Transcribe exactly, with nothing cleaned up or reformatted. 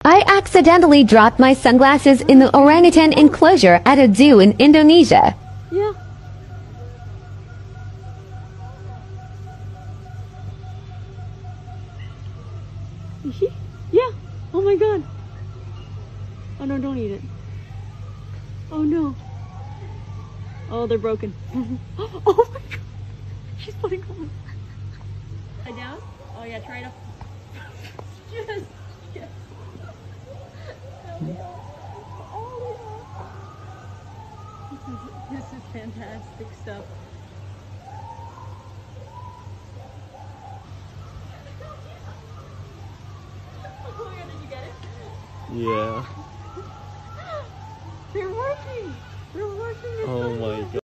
I accidentally dropped my sunglasses in the orangutan enclosure at a zoo in Indonesia. Yeah. Yeah. Oh my god. Oh no, don't eat it. Oh no. Oh, they're broken. Oh my god. She's putting them. Lie down? Oh yeah, try it up. Yes. Yes. Oh my god. This is, this is fantastic stuff. Oh my god, did you get it? Yeah. They're working! They're working! Oh my god.